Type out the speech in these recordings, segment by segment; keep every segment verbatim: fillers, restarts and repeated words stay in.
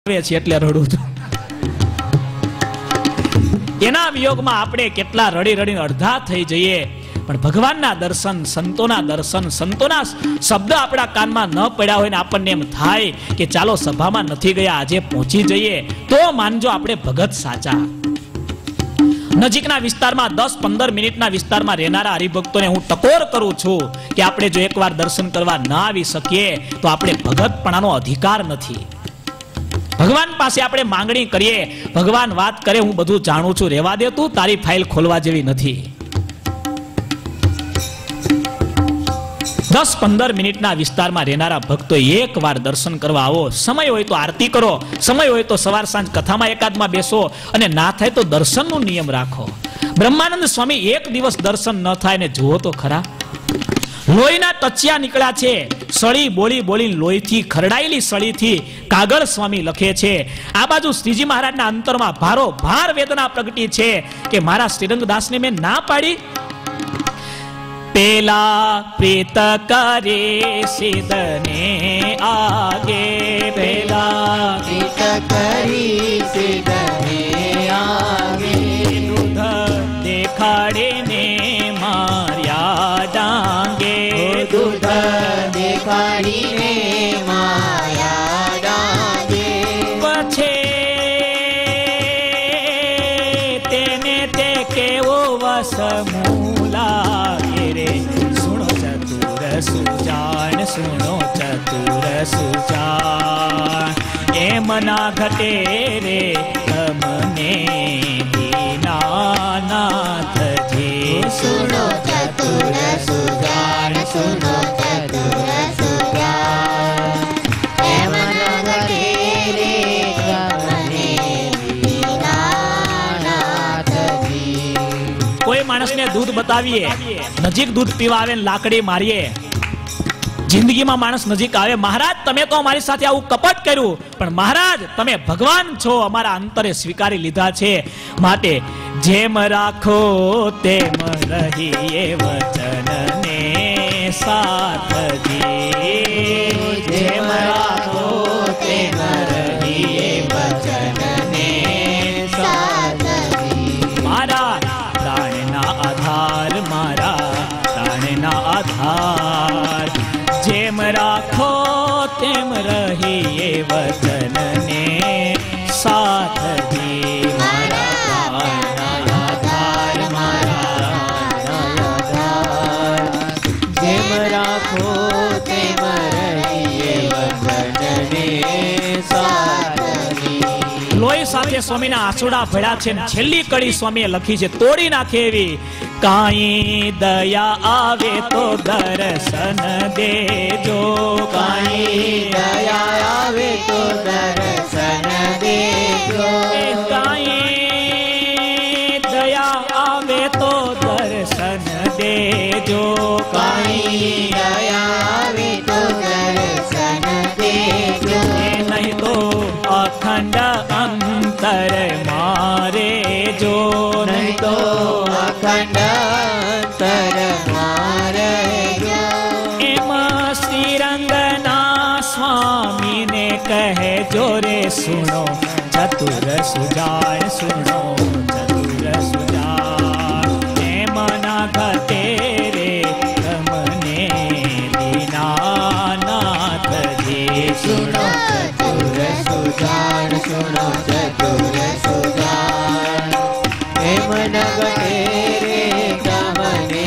છે એટલે રડું છું. એના વિયોગમાં આપણે કેટલા રડી રડીને અડધા થઈ જઈએ, પણ ભગવાનના દર્શન, સંતોના દર્શન, સંતોના શબ્દ આપણા કાનમાં ન પડ્યા હોય ને આપણને એમ થાય કે ચાલો સભામાં નથી ગયા, આજે પહોંચી જઈએ, તો માનજો આપણે ભગત સાચા. નજીકના વિસ્તારમાં દસ પંદર મિનિટના વિસ્તારમાં રહેનારા હરિભક્તોને હું ટકોર કરું છું કે આપણે જો એકવાર દર્શન કરવા ના આવી શકીએ તો આપણે ભગતપણાનો અધિકાર નથી. ભગવાન પાસે આપણે માંગણી કરીએ, ભગવાન વાત કરે હું બધું જાણું છું, રહેવા દે તું, તારી ફાઇલ ખોલવા જેવી નથી. દસ પંદર મિનિટના વિસ્તારમાં રહેનારા ભક્તો એક વાર દર્શન કરવા આવો. સમય હોય તો આરતી કરો, સમય હોય તો સવાર સાંજ કથામાં એકાદમાં બેસો, અને ના થાય તો દર્શનનો નિયમ રાખો. બ્રહ્માનંદ સ્વામી એક દિવસ દર્શન ન થાય ને જુઓ તો ખરા, લોહીના તચિયા નીકળ્યા છે. સળી બોલી બોલી લોહીથી ખરડાયેલી સળીથી કાગળ સ્વામી લખે છે. આ બાજુ શ્રીજી મહારાજના અંતરમાં ભારો ભાર વેદના પ્રગટી છે કે મારા શ્રીરંગદાસને મેં ના પાડી. પેલા પ્રીત કરે સિદ્ધને આગે, પેલા પ્રીત કરી સિદ્ધને આગે, દૂધ દેખાડીને માર્યા ડાંગે, દૂધ દેખાડીને માયા ડાંગે, પછી તેને તે કેવો વસમૂલા રે. સુણો ચતુર સુજાન, સુણો ચતુર સુજાન, એમ ના ઘટે રે તમને દીનાનાથજી. સુનો ચતુર સુજાન, સુનો ચતુર સુજાન, એમ ન ઘટે રે તમને દીનાનાથજી. કોઈ માણસને દૂધ બતાવીએ, નજીક દૂધ પીવા આવે ને લાકડી મારીએ, જિંદગીમાં માણસ નજીક આવે, મહારાજ તમે તો અમારી સાથે આવું કપટ કર્યું, પણ મહારાજ તમે ભગવાન છો, અમારા અંતરે સ્વીકારી લીધા છે, માટે જેમ રાખો તેમ રહીએ વચનને સાથજી. જેમ રાખો તેમ રહીએ વચનને સાથજી. મારા પ્રાણના આધાર, મારા પ્રાણના આધાર, જેમ રાખો તેમ રહીએ વચનને સાથજી. મારા પ્રાણના આધાર, મારા પ્રાણના આધાર, જેમ રાખો તેમ રહીએ વચનને સાથજી. લોહી સાથે સ્વામીના આંસુડા ભળ્યા છે ને છેલ્લી કડી સ્વામીએ લખી છે, તોડી નાખે એવી. કાંઈ દયા આવે તો દર્શન દેજો, કાંઈ દયા આવે તો દર્શન દેજો, કાંઈ દયા આવે તો દર્શન દેજો, કાંઈ દયા આવે તો દર્શન દેજો, નહીં તો અખંડ અંતર મારે જો, નહીં તો અખંડ અંતર મારે જો. એમાં શ્રીરંગના સ્વામીને કહેજો રે સુનો ચતુર સુજાન, સુનો ચતુર સુજાન, એમ ના ઘટે રે તમને દીનાનાથજી. સુનો ચતુર સુજાન, સુનો ચતુર સુજાન, એમ ન ઘટે રે તમને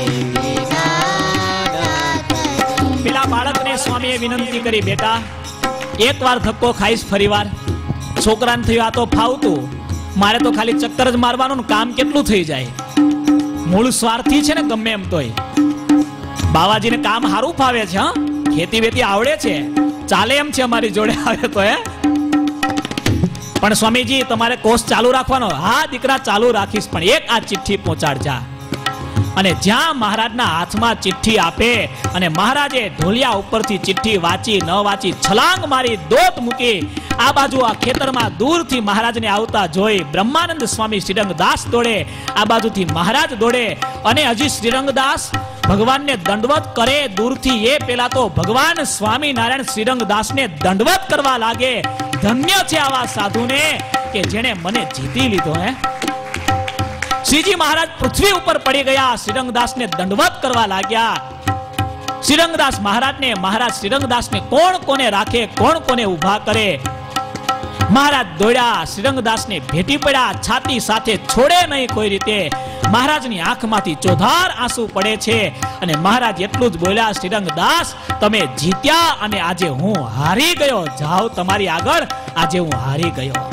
દીનાનાથજી. પેલા બાળકને સ્વામીએ વિનંતી કરી, બેટા એક વાર ધક્કો ખાઈશ, ફરી વાર. છોકરાને થયું આ તો ફાવતું, મારે તો ખાલી ચક્કર જ મારવાનું, કામ કેટલું થઈ જાય. મૂળ સ્વાર્થી છે ને ગમે એમ તોય. બાવાજીને કામ સારું ફાવે છે, હા, ખેતી વેતી આવડે છે, ચાલે એમ છે અમારી જોડે આવે તો. હે પણ સ્વામીજી તમારે કોર્સ ચાલુ રાખવાનો. હા દીકરા ચાલુ રાખીશ, પણ એક આ ચિઠ્ઠી પહોંચાડજા. અને જ્યાં મહારાજના હાથમાં ચિઠ્ઠી આપે અને મહારાજે ઢોલિયા ઉપરથી ચિઠ્ઠી વાંચી ન વાંચી છલાંગ મારી દોત મૂકી, આ બાજુ આ ખેતરમાં દૂરથી મહારાજને આવતા જોઈ બ્રહ્માનંદ સ્વામી શ્રીરંગદાસ દોડે, આ બાજુથી મહારાજ દોડે, અને હજી શ્રીરંગદાસ ભગવાનને દંડવત કરે દૂરથી, એ પેલા તો ભગવાન સ્વામિનારાયણ શ્રીરંગદાસને દંડવત કરવા લાગે. ધન્ય છે આવા સાધુને કે જેણે મને જીતી લીધો. હે શ્રીજી મહારાજ પૃથ્વી ઉપર પડી ગયા, શ્રીરંગદાસને દંડવત કરવા લાગ્યા. શ્રીરંગદાસ મહારાજને મહારાજ શ્રીરંગદાસને કોણ કોને રાખે, કોણ કોને ઊભા કરે. મહારાજ દોડ્યા, શ્રીરંગદાસને ભેટી પડ્યા, છાતી સાથે છોડે નહીં કોઈ રીતે. મહારાજની આંખમાંથી ચોધાર આંસુ પડે છે અને મહારાજ એટલું જ બોલ્યા, શ્રીરંગદાસ તમે જીત્યા અને આજે હું હારી ગયો. જાઓ તમારી આગળ, આજે હું હારી ગયો.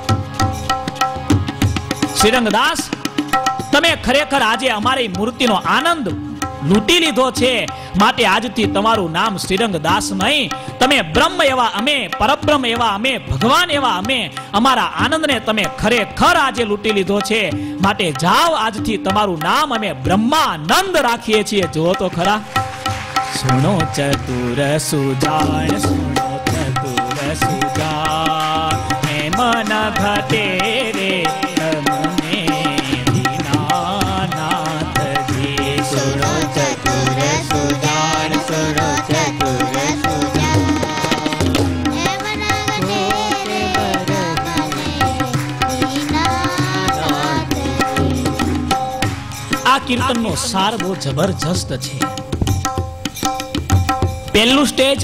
શ્રીરંગદાસ તમે ખરેખર આજે અમારી મૂર્તિનો આનંદ લૂંટી લીધો છે, માટે આજથી તમારું નામ શ્રીરંગદાસ નહીં, તમે બ્રહ્મ એવા અમે, પરબ્રહ્મ એવા અમે, ભગવાન એવા અમે. અમારા આનંદને તમે ખરેખર આજે લૂંટી લીધો છે, માટે જાઓ આજથી તમારું નામ અમે બ્રહ્માનંદ રાખીએ છીએ. જુઓ તો ખરા. સુનો ચતુર સુજાણ, સુનો ચતુર સુજાણ, હે મન ઘટે રે તમને દીનાનાથજી. સુનો ચતુર સુજાણ, સુનો ચતુર સુજાણ, હે મન ઘટે રે તમને દીનાનાથજી. આ કીર્તનનો સાર બહુ જબરજસ્ત છે. પહેલું સ્ટેજ,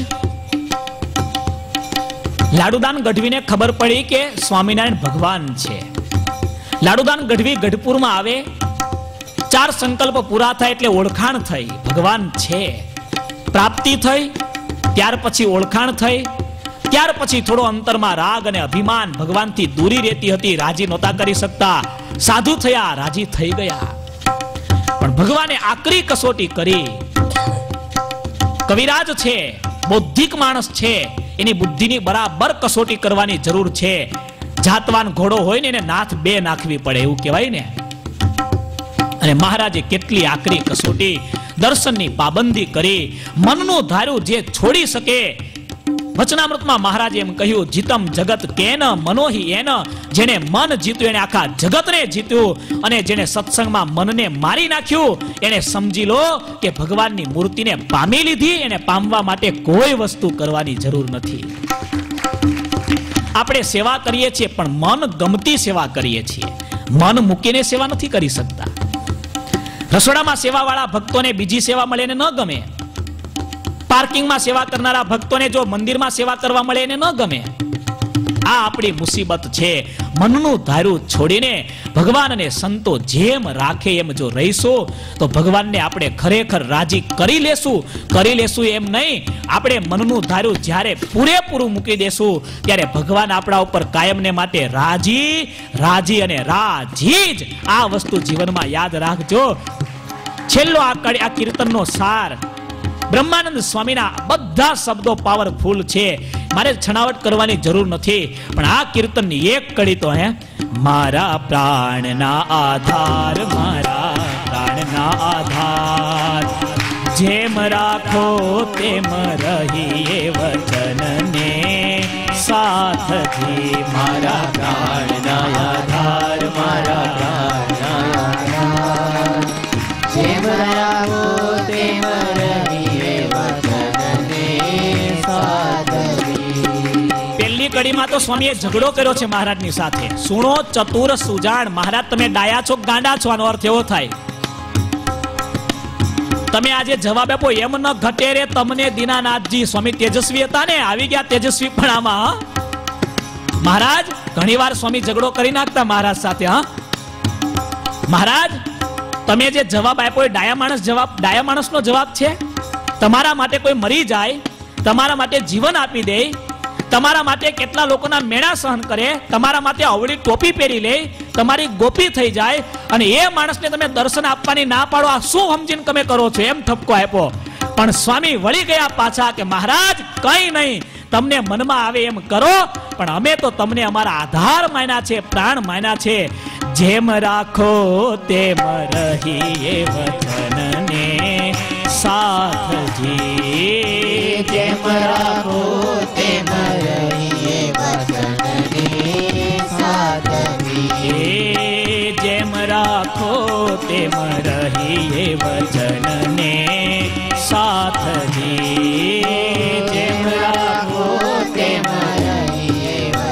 લાડુદાન ગઢવીને ખબર પડી કે સ્વામિનારાયણ ભગવાન છે. લાડુદાન ગઢવી ગઢપુરમાં આવે, ચાર સંકલ્પ પૂરા થાય એટલે ઓળખાણ થઈ, ભગવાન છે. પ્રાપ્તિ થઈ, ત્યાર પછી ઓળખાણ થઈ, ત્યાર પછી થોડો અંતરમાં રાગ અને અભિમાન, ભગવાનથી દૂરી રહેતી હતી, રાજી નહોતા કરી શકતા. સાધુ થયા, રાજી થઈ ગયા, પણ ભગવાને આકરી કસોટી કરી. કવિરાજ છે, બૌદ્ધિક માણસ છે, એની બુદ્ધિની બરાબર કસોટી કરવાની જરૂર છે. જાતવાન ઘોડો હોય ને એને નાથ બે નાખવી પડે એવું કહેવાય ને. અને મહારાજે કેટલી આકરી કસોટી, દર્શનની પાબંદી કરી. મનનું ધાર્યું જે છોડી શકે. વચનામૃતમાં મહારાજે એમ કહ્યું, જીતમ જગત કેન મનોહી એન. જેને મન જીત્યું એને આખા જગતને જીત્યું, અને જેને સત્સંગમાં મનને મારી નાખ્યું એને સમજી લો કે ભગવાનની મૂર્તિને પામી લીધી. એને પામવા માટે કોઈ વસ્તુ કરવાની જરૂર નથી. આપણે સેવા કરીએ છીએ પણ મન ગમતી સેવા કરીએ છીએ, મન મૂકીને સેવા નથી કરી શકતા. રસોડામાં સેવા વાળા ભક્તોને બીજી સેવા મળે એને ન ગમે. પાર્કિંગમાં સેવા કરનારા ભક્તોને જો મંદિરમાં સેવા કરવા મળે એને ન ગમે. આ આપણી મુસીબત છે. મનનું ધાર્યું છોડીને ભગવાન અને સંતો જેમ રાખે એમ જો રહીશું તો ભગવાનને આપણે ખરેખર રાજી કરી લેશું. કરી લેશું એમ નહીં, આપણે મનનું ધાર્યું જ્યારે પૂરેપૂરું મૂકી દેશું ત્યારે ભગવાન આપણા ઉપર કાયમને માટે રાજી રાજી અને રાજી જ. આ વસ્તુ જીવનમાં યાદ રાખજો. છેલ્લો આ આ કીર્તનનો સાર, બ્રહ્માનંદ સ્વામીના બધા શબ્દો પાવરફુલ છે, મારે છણાવટ કરવાની જરૂર નથી. પણ આ કીર્તનની એક કડી તો હે, મારા પ્રાણના આધાર, મારા પ્રાણના આધાર, જેમ રાખો તેમ રહીએ વચનને સાથથી. મારા પ્રાણના આધાર, મારા પ્રાણના આધાર, જેમ રાખો તેમ રહીએ વચનને સાધવી. પહેલી કડીમાં તો સ્વામીએ ઝઘડો કર્યો છે મહારાજની સાથે. સુણો ચતુર સુજાણ, મહારાજ તમે ડાયા છો ગાંડા છો, આનો અર્થ એવો થાય. તમે આજે જવાબ આપો એમ ન ઘટે રે તમને દીનાનાથજી. સ્વામી તેજસ્વી હતા ને, આવી ગયા તેજસ્વી પણ આમાં. મહારાજ ઘણી વાર સ્વામી ઝઘડો કરી નાખતા મહારાજ સાથે. હા મહારાજ તમે જે જવાબ આપ્યો એ ડાયા માણસ જવાબ, ડાયા માણસનો જવાબ છે. તમારા માટે કોઈ મરી જાય, તમારા માટે જીવન આપી દે, તમારા માટે કેટલા લોકોના મેણા સહન કરે, તમારા માટે અવળી ટોપી પહેરી લે, તમારી ગોપી થઈ જાય, અને એ માણસને તમે દર્શન આપવાની ના પાડો, આ શું સમજીને તમે કરો છો? એમ ઠપકો આપ્યો. પણ સ્વામી વળી ગયા પાછા કે મહારાજ કઈ નહીં, તમને મનમાં આવે એમ કરો, પણ અમે તો તમને અમારા આધાર માન્યા છે, પ્રાણ માન્યા છે. જેમ રાખો તેમ રહીએ વચનને સાથજી. જેમ રાખો તેમ રહીએ વચનને સાધવી. જેમ રાખો તેમ રહીએ વચનને સાથજી. જેમ રાખો તેમ રહીએ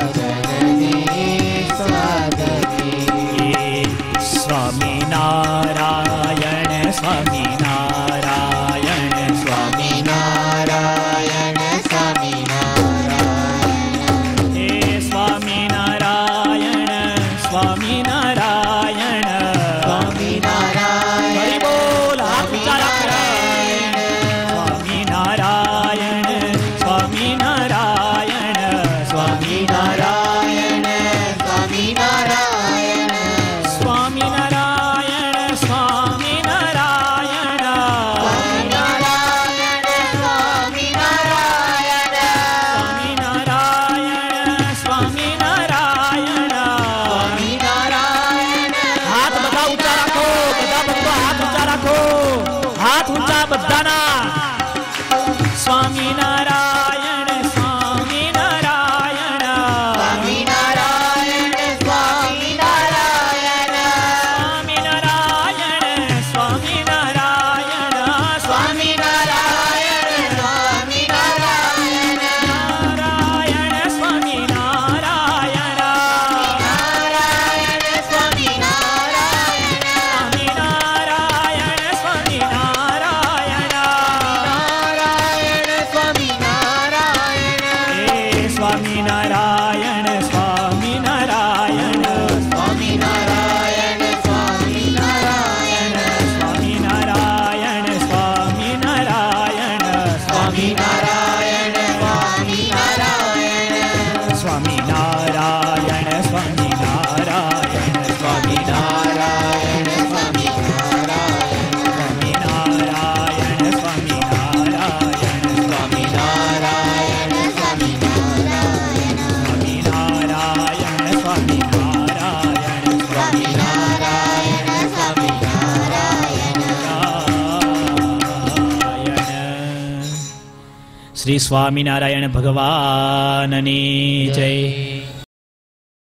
નારાયણ સ્વામી નારાયણ સ્વામી નારાયણ સ્વામી નારાયણ સ્વામી નારાયણ સ્વામી નારાયણ સ્વામી નારાયણ સ્વામી નારાયણ સ્વામી સ્વામી નારાયણ નારાયણ સ્વામી નારાયણ સ્વામી નારાયણ શ્રી સ્વામિનારાયણ ભગવાનની જય.